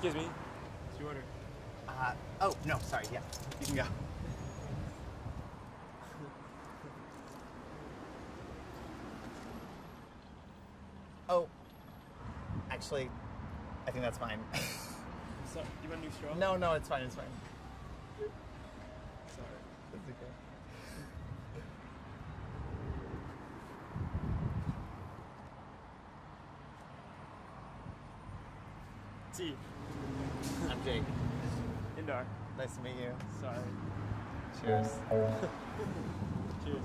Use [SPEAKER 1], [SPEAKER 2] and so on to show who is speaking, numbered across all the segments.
[SPEAKER 1] Excuse me. What's your order?
[SPEAKER 2] Oh, no, sorry, yeah. You can go. Oh, actually, I think that's fine.
[SPEAKER 1] Sorry, you want a new straw?
[SPEAKER 2] No, it's fine, it's fine.
[SPEAKER 1] Sorry.
[SPEAKER 2] That's okay.
[SPEAKER 1] T.
[SPEAKER 2] I'm Jake.
[SPEAKER 1] Indar.
[SPEAKER 2] Nice to meet you.
[SPEAKER 1] Sorry.
[SPEAKER 2] Cheers.
[SPEAKER 1] Cheers.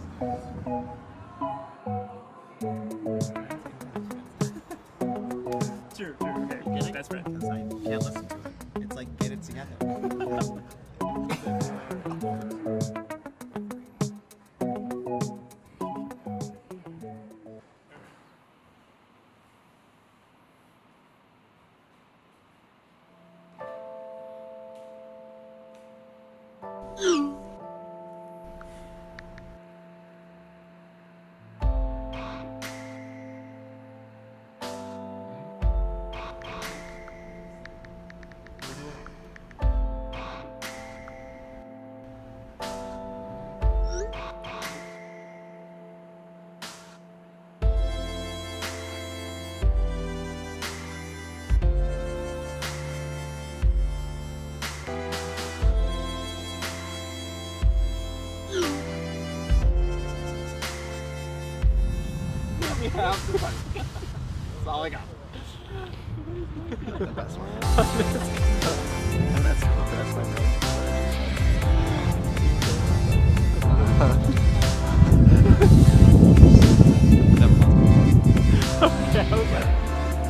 [SPEAKER 1] True, okay.
[SPEAKER 2] Get it?
[SPEAKER 1] Best friend.
[SPEAKER 2] Because I can't listen to it. It's like, get it together. That's all I got. The best one. And that's
[SPEAKER 1] Okay.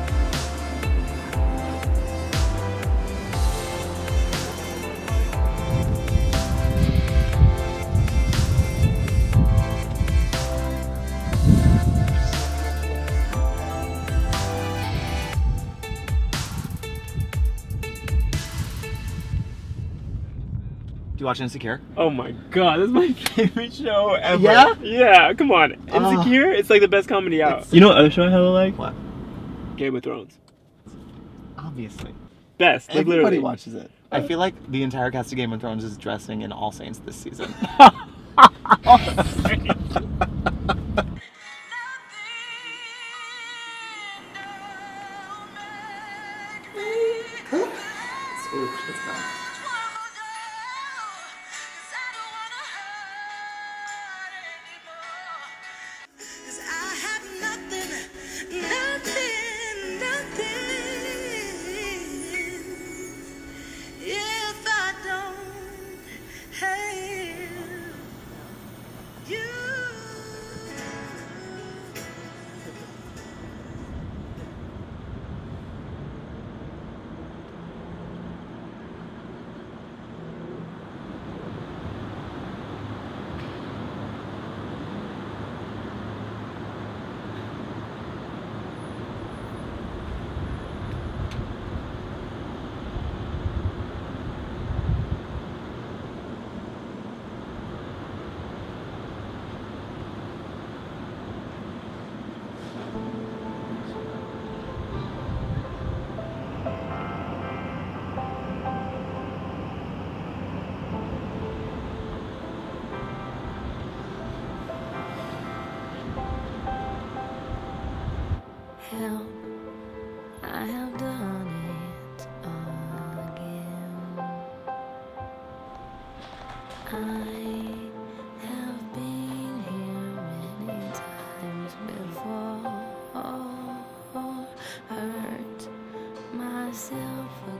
[SPEAKER 2] Do you watch Insecure?
[SPEAKER 1] Oh my god, this is my favorite show ever.
[SPEAKER 2] Yeah?
[SPEAKER 1] Yeah, come on. Insecure, it's like the best comedy out. You know what other show I hella like?
[SPEAKER 2] What?
[SPEAKER 1] Game of Thrones.
[SPEAKER 2] Obviously.
[SPEAKER 1] Best, like
[SPEAKER 2] Everybody
[SPEAKER 1] literally.
[SPEAKER 2] watches it. I feel like the entire cast of Game of Thrones is dressing in All Saints this season.
[SPEAKER 3] Help, I have done it again. I have been here many times before, hurt myself